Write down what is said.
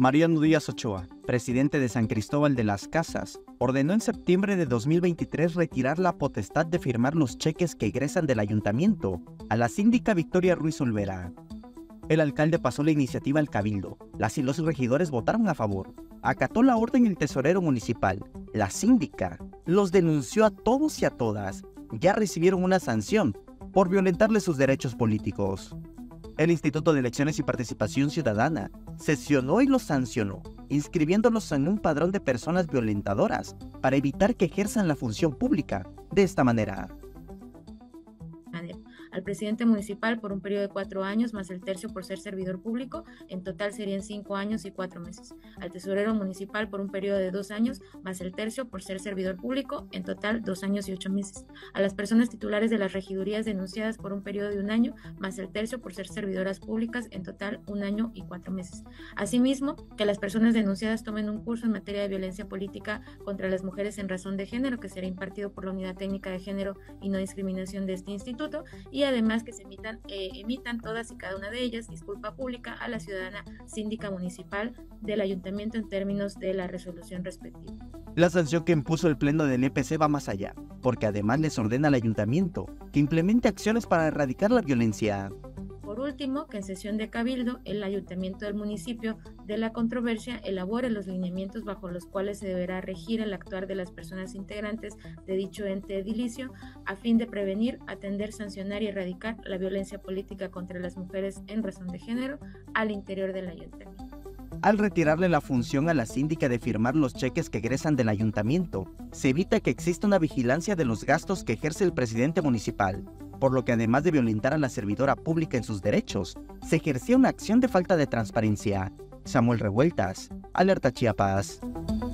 Mariano Díaz Ochoa, presidente de San Cristóbal de las Casas, ordenó en septiembre de 2023 retirar la potestad de firmar los cheques que egresan del ayuntamiento a la síndica Victoria Ruiz Olvera. El alcalde pasó la iniciativa al cabildo, las y los regidores votaron a favor, acató la orden el tesorero municipal, la síndica los denunció a todos y a todas, ya recibieron una sanción por violentarle sus derechos políticos. El Instituto de Elecciones y Participación Ciudadana sesionó y los sancionó, inscribiéndolos en un padrón de personas violentadoras para evitar que ejerzan la función pública de esta manera. Al presidente municipal por un periodo de 4 años más el tercio por ser servidor público, en total serían 5 años y 4 meses. Al tesorero municipal por un periodo de 2 años más el tercio por ser servidor público, en total 2 años y 8 meses. A las personas titulares de las regidurías denunciadas por un periodo de 1 año más el tercio por ser servidoras públicas, en total 1 año y 4 meses. Asimismo, que las personas denunciadas tomen un curso en materia de violencia política contra las mujeres en razón de género que será impartido por la Unidad Técnica de Género y No Discriminación de este instituto, y además que se emitan todas y cada una de ellas disculpa pública a la ciudadana síndica municipal del ayuntamiento en términos de la resolución respectiva. La sanción que impuso el pleno del EPC va más allá, porque además les ordena al ayuntamiento que implemente acciones para erradicar la violencia. Por último, que en sesión de cabildo, el ayuntamiento del municipio de la controversia elabore los lineamientos bajo los cuales se deberá regir el actuar de las personas integrantes de dicho ente edilicio a fin de prevenir, atender, sancionar y erradicar la violencia política contra las mujeres en razón de género al interior del ayuntamiento. Al retirarle la función a la síndica de firmar los cheques que egresan del ayuntamiento, se evita que exista una vigilancia de los gastos que ejerce el presidente municipal, por lo que además de violentar a la servidora pública en sus derechos, se ejercía una acción de falta de transparencia. Samuel Revueltas, Alerta Chiapas.